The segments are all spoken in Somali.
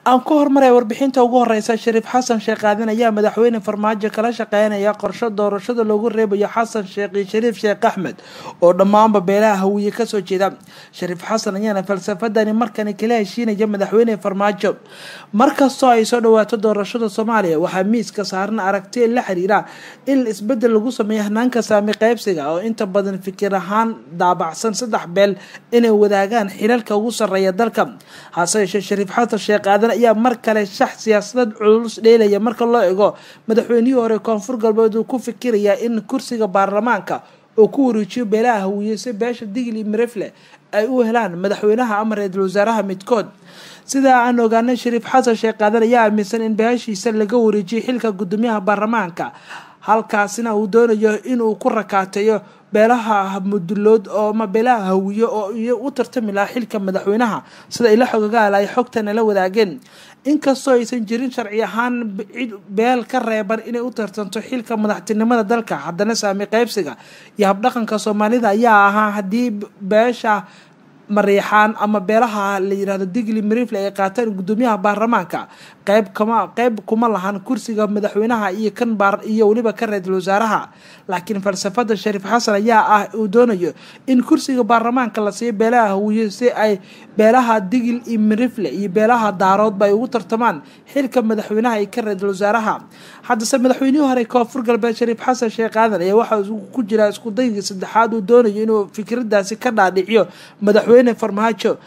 aan ku hormaray warbixinta ugu horeysa Shariif Xasan Sheekh Aadan ayaa madaxweyne farmaajo kala shaqeynaya qorshe doorashada loogu reebayo Xasan Sheekh iyo Shariif Sheekh Axmed oo dhammaanba beelaha hawiye ka soo jeeda. Shariif Xasan ayaana falsafadani markan kala heshiinaya madaxweyne farmaajo markastoo ay soo dhawaato doorashada Soomaaliya waxaa miiska saaran aragti la xiriira in isbedel lagu sameeyo hanaanka saami qaybsiga oo inta badan fikir ahaan daabacsan saddex beel inay wadaagaan xilalka ugu sareeya dalka. hase yeeshee Shariif Xasan Sheekh Aadan ayaa mar kale shax siyaasadeed culus dheelaya marka loo eego madaxweynihii hore Koonfur Galbeed uu ku fikiraya in kursiga baarlamaanka oo ku wareejiyo beelaha hawiye si beesha Digli Mirifle ay u helaan madaxweynaha ama ra'iisul wasaaraha midkood. sida aan ogaanay Shariif Xasan Sheekh Aadan ayaa aaminsan in beeshiisa laga wareejiyo xilka gudoomiyaha baarlamaanka halkaasina uu doonayo inuu ku rakaateeyo beelaha mudulood oo ma beelaha hawiye oo u tartami lahaa xilka madaxweynaha sida ila xogagal ay xogtan la wadaageen. inkastoo aysan jirin sharci ahaan beel ka reeban inay u tartanto xilka madaxtinimada dalka haddana saami qaybsiga iyo habdhaqanka Soomaalida ayaa ahaa hadii beesha mariixaan ama beelaha la yiraahdo Digli Mirifle ay qaataan gudoomiyaha baarlamaanka qayb kuma lahan kursiga madaxweynaha iyo kan iyo waliba ka ra'iisul wasaaraha. laakiin falsafada Shariif Xasan ayaa uu doonayo in kursiga baarlamaanka la siiyo beelaha hawiye si ay beelaha Digli Mirifle iyo beelaha daarood bay ugu tartamaan xilka madaxweynaha iyo ka ra'iisul wasaaraha. haddase madaxweynihii hore Koonfur Galbeed Shariif Xasan Sheekh Aadan ayaa waxa uu ku jira isku dayga saddexaad uu doonayo inuu fikradaasi ka dhaadhiciyo madaxweyne farmaajo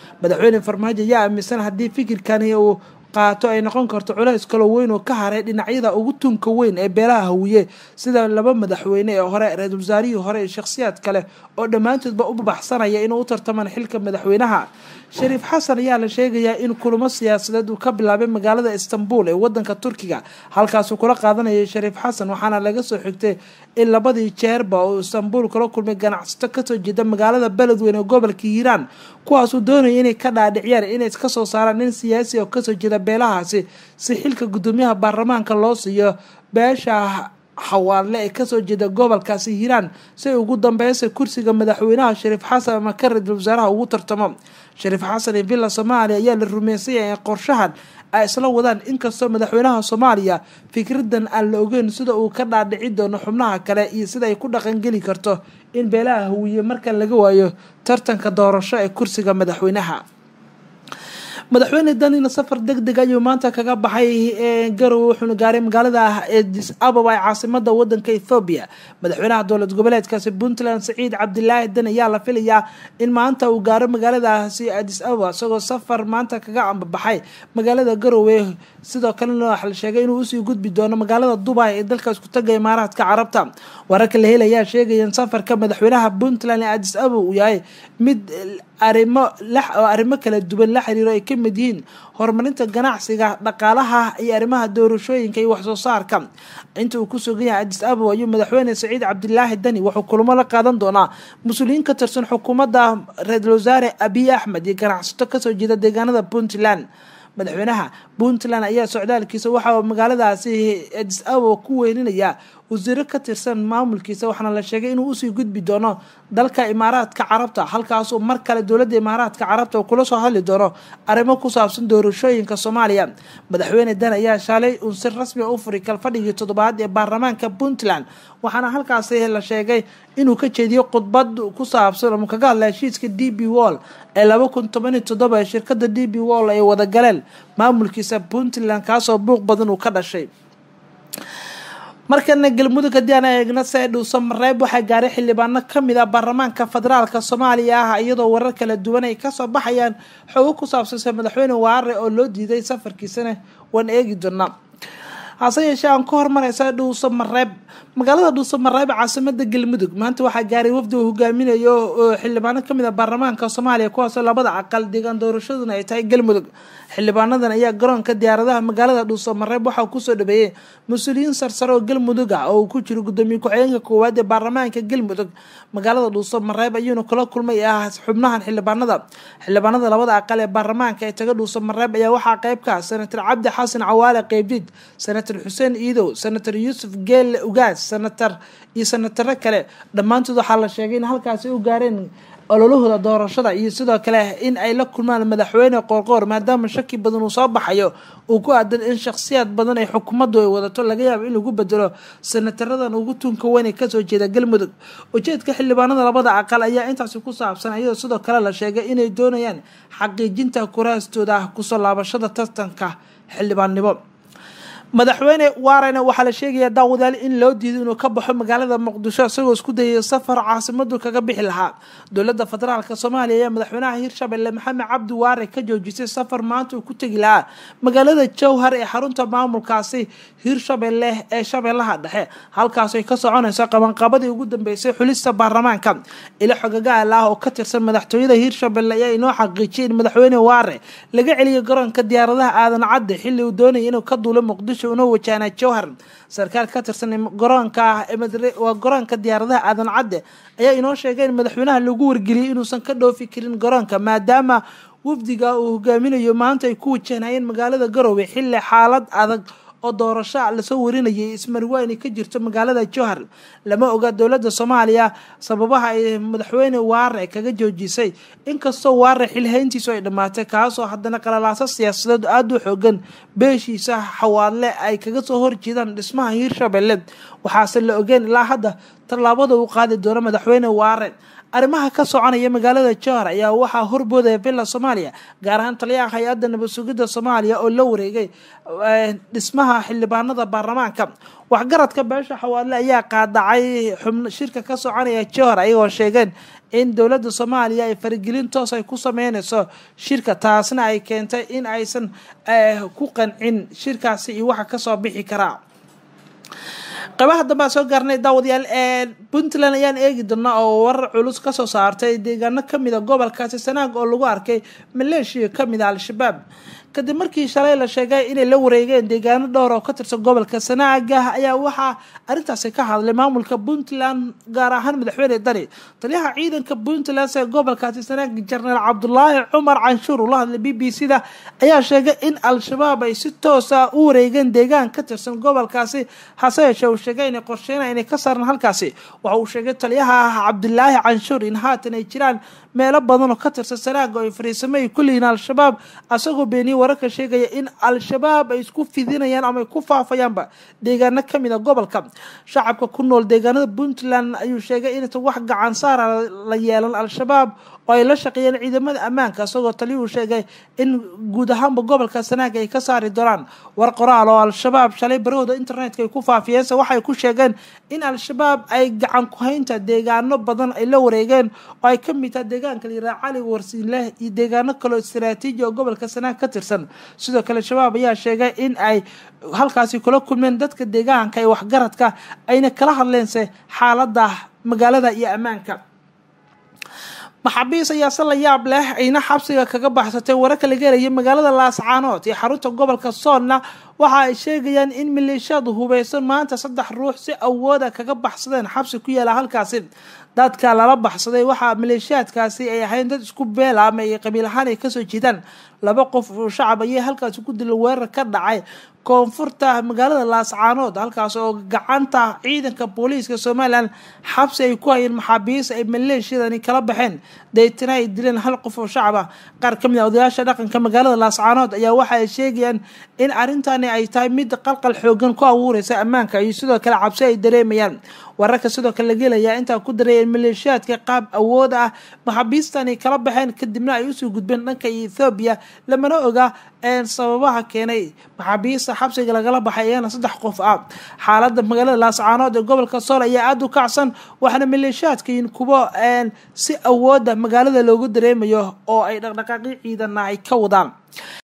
ayaa aaminsan hadii fikirkani uu qaato ay noqon karto culays kala weyn oo ka haray dhinacyada ugu tunka weyn ee beelaha hawiye sida laba madaxweyne ee hore ra'iisul wasaarihii hore shakhsiyaad kale oo dhamaantoodba u baxsanaya inuu u tartamaan xilka madaxweynaha. Shariif Xasan ayaa la sheegayaa in kulamo siyaasadeed uu ka bilaabay magaalada Istanbul ee wadanka Turkiga halkaas uu kula qaadanayay Shariif Xasan waxaana laga soo xigtay in labadii jeerba oo Istanbul kala kulmay ganacsato ka soo jeeda magaalada Beledweyne ee gobolka Hiiraan kuwaas oo doonayay inay ka dhaadhiciyaan inay iska soo saaraan nin siyaasi oo ka soo jeeda beelahaasi si xilka gudoomiyaha baarlamaanka loo siiyo beesha xawaale ee ka soo jeeda gobolkaasi Hiiraan si ugu dambeysay kursiga madaxweynaha Shariif Xasan ama ka ra'iisul wasaaraha ugu tartamo. Shariif Xasan ee Villa Soomaaliya ayaa la rumeysay in qorshahan ay isla wadaan inkastoo madaxweynaha Soomaaliya fikradan aan la ogeyn sida uu ka dhaadhici doono xubnaha kale iyo sida ay ku dhaqan gali karto in beelaha hawiye marka laga waayo tartanka doorasho ee kursiga madaxweynaha. madaxweyne Dani safar degdeg ayuu maanta kaga baxay Garowe wuxuu gaaray magaalada Addis Ababa ee caasimadda wadanka Ethiopia. madaxweynaha dowlad goboleedkaasi Puntland Saciid Cabdilaahi Dani ayaa la filayaa in maanta uu gaaro magaaladaasi Addis Ababa isagoo safar maanta kaga baxay magaalada Garowe sidoo kalena waxa la sheegay inuu usii gudbi doono magaalada Dubai ee dalkaas ku tagay Imaaraadka Carabta. wararka la helaya sheegay in safarka madaxweynaha Puntland ee Addis Ababa uu yahay mid arrimo kala duwan la xiriiro ay ka mid yihiin horumarinta ganacsiga dhaqaalaha iyo arrimaha doorashooyinka iyo wax soo saarka. inta uu ku sugan yahay Addis Ababa ayuu madaxweyne Saciid Cabdilaahi Dani wuxuu kulamo la qaadan doonaa mas'uuliyiin ka tirsan xukuumadda ra'iisul wasaare Abiy Ahmed iyo ganacsato ka soo jeeda deegaanada Puntland. madaxweynaha Puntland ayaa socdaalkiisa waxa uu magaaladaasi Addis Ababa ku weyninayaa wasiiro ka tirsan maamulkiisa waxaana la sheegay inuu usii gudbi doono dalka Imaaraadka Carabta halkaas oo mar kale dowladda Imaaraadka Carabta kula soo hadli doono arrimo ku saabsan doorashooyinka Soomaaliya. madaxweyne Dan ayaa shalay uu si rasmi ah u furay kalfadhigii toddobaad ee baarlamaanka Puntland waxaana halkaas la sheegay inuu ka jeediyo khudbad ku saabsan oo kaga hadlay heshiiska DP World ee 2017 ee shirkadda DP World ay wada galeen maamulkiisa Puntland kaasoo buuq badan uu ka dhashay. markana galmudug hadii aan eegno Sayduu Samareeb waxa gaaray xildhibaano kamid ah baarlamaanka federaalka Soomaaliya iyadoo warar kala duwan ay ka soo baxayaan xoog ku saabsan madaxweyne Waare oo loo diiday safarkiisana waan eegi doonaa. hase yeeshee aan ku hormaray Sayduu Samareeb magaalada Dhuusamareeb caasimadda galmudug maanta waxa gaaray wafdi uu hogaaminayo xildhibaano kamid ah baarlamaanka Soomaaliya kuwaas oo labada aqal deegaan doorashaduna ay tahay galmudug. xildhibaanadan ayaa garoonka diyaaradaha magaalada Dhuusamareeb waxa ku soo dhabeeyay mas'uuliyiin sarsare oo galmudug ah oo ku jiro gudoomiye ku-xigeenka koowaad ee baarlamaanka galmudug. magaalada Dhuusamareeb ayuu kula kulmay xubnahan xildhibaanada labada aqal ee baarlamaanka ee taga Dhuusamareeb ayaa waxa qayb ka ah Senator Cabdi Xasan Cawaale Qeybdid, Senator Xuseen Iidow, Senator Yusuf Geel Ugaas, Senator iyo senator kale dhamaantood waxa la sheegay in halkaas ay u gaareen ololahooda doorashada iyo sidoo kale in ay la kulmaan madaxweyne qoorqoor maadaama shaki badan uu soo baxayo uu ku aadan in shakhsiyaad badan ay xukuumaddu ay wadato laga yaabo in lagu bedelo senataradan ugu tunka weyn ee kasoo jeeda galmudug. ujeedka xildhibaanada labada aqal ayaa intaasi ku saabsan iyadoo sidoo kale la sheegay inay doonayaan xaqiijinta kuraastooda kusoo laabashada tartanka xildhibaannimo. madaxweyne waarena waxaa la sheegayaa daawadaal in loo diiday inuu ka baxo magaalada muqdisho isagoo isku dayay safar caasimadu kaga bixi lahaa. dowladda federaalka soomaaliya ayaa madaxweynaha hirshabelle maxamed cabdi waare ka joojisay safar maanta uu ku tegi lahaa magaalada jowhar ee xarunta maamulkaasi hirshabelle ee shabeellaha dhexe, halkaas ay ka soconayso qabanqabadii ugu dambeysay xulista baarlamaanka. ilo xogagaal ah oo ka tirsan madaxtooyada hirshabelle ayaa inoo xaqiijiyay in madaxweyne waare laga celiyay garoonka diyaaradaha aadan cadde xilli uu doonayay inuu ka duulo muqdisho una wajahna jowhar. sarkaal ka tirsan garoonka waa garoonka diyaaradaha aadan cadde ayaa inoo sheegay in madaxweynaha lagu wargeliyay inuusan ka dhoofi karin garoonka maadaama wafdiga uu hogaaminayo maanta ay ku wajahnayeen magaalada Garowe xilli xaalad adag oo doorasho lasoo warinayay ismarweyne ka jirto magaalada jowhar. lama oga dowladda Soomaaliya sababaha ay madaxweyne waare kaga joojisay, inkastoo waare xilhayntiisu ay dhamaatay kaasoo haddana qalalaasa siyaasadeed aad u xoogan beeshiisa xawaadle ay kaga soo horjeedaan dhismaha hirshabelle. waxaase la ogeyn ilaa hadda tallaabada uu qaadi doono madaxweyne waare. arrimaha ka soconaya magaalada jowhar ayaa waxaa horboodaya villa Soomaaliya, gaar ahaan taliyaha hay-adda nabad sugidda Soomaaliya oo la wareegay dhismaha xildhibaanada baarlamaanka. waxgaradka beesha xawaadle ayaa qaadacay shirka ka soconaya jowhar ayagoo sheegeen in dowladda Soomaaliya ay faragelin toos ay ku sameynayso shirka, taasna ay keentay in aysan ku qancin shirkaasi iyo waxa kasoo bixi karaa. qaybaha dambe soo gaarnay daawadayaal Puntland ayaan eegi doonaa oo warar culus ka soo saartay deegaano kamid ah gobolkaasi Sanaag oo lagu arkay maleeshiya kamid ah al-shabaab. kadib markii shalay la sheegay inay la wareegeen deegaano dhowr oo ka tirsan gobolka Sanaag ayaa waxaa arintaasi ka hadlay maamulka Puntland gaar ahaan madaxweyne Dani. taliyaha ciidanka Puntland ee gobolkaasi Sanaag General Cabdullaahi Cumar Canshuur oo la hadlay BBC-da ayaa sheegay in al-shabaab ay si toos ah u wareegeen deegaan ka tirsan gobolkaasi, hase yeeshee uu sheegay inay qorsheynayaan inay ka saaraan halkaasi. waxa uu sheegay taliyaha Cabdullaahi Canshuur in haatan ay jiraan meelo badan oo ka tirsan Sanaag oo ay fariisamay kulliin al-shabaab, asagoo beeniyay wararka sheegaya in al-shabaab ay isku fidinayaan ama ay ku faafayaanba deegaano kamid ah gobolka. shacabka ku nool deegaanada Puntland ayuu sheegay in wax gacan saar la yeelan al-shabaab oo ay la shaqeeyeen ciidamada ammaanka, asagoo taliyuhu sheegay in guud ahaanba gobolka Sanaag ay ka saari doonaan. war qoraal oo al-shabaab shalay barahooda internetka ay ku faafiyeen waxay ku sheegeen in al-shabaab ay gacan ku haynta deegaano badan ay la wareegeen oo ay ka mid tahay deegaanka Cali Warsiinleh iyo deegaano kale oo istiraatiiji oo gobolka Sanaag ka tirsan. sidoo kale shabaab ayaa sheegay in ay halkaasi kula kulmeen dadka deegaanka ee waxgaradka ayna kala hadleense xaaladda magaalada iyo ammaanka. maxaabiis ayaa si la yaab leh ayna xabsiga kaga baxsatay wararka laga helaya magaalada Laascaanood ee xarunta gobolka Soolna. waxa ay sheegayaan in maleeshiyadu hubeysan maanta 3 ruux si awood ah kaga baxsadeen xabsi ku yaala halkaasi. dadka lala baxsaday waxa maleeshiyaadkaasi ay ahayn dad isku beelaamay qabiil ahaan ay kasoo jeedaan. 2 qof oo shacab ah halkaas ku dilay weerar ka dhacay koonfurta magaalada Laascaanood, halkaas oo gacanta ciidanka booliiska Soomaaliland xabsi ay ku hayeen maxaabiis ay maleeshiyadani kala baxeen deetana ay dileen 1 qof oo shacab ah. qaar kamid ah odayaasha dhaqanka magaalada Laascaanood ayaa waxa ay sheegayaan in arintani ay tahay mid qalqal xoogan ku abuuraysa ammaanka iyo sidoo kale cabsi ay dareemayaan. wararka sidoo kale laga helayaa inta ku dareeyeen maleeshiyaadka qaab awood ah maxaabiistani kala baxeen kadibna ay u soo gudbeen dhanka Ethiopia. lamana oga sababaha keenay maxaabiista xabsiga lagala baxay ayana 3 qof ah. xaaladda magaalada Laascaanood ee gobolka Sool ayaa aad u kacsan, waxaana maleeshiyaadkiin kuwa si awood ah magaalada loogu dareemayo oo ay dhaqdhaqaaqyo ciidan ay ka wadaan.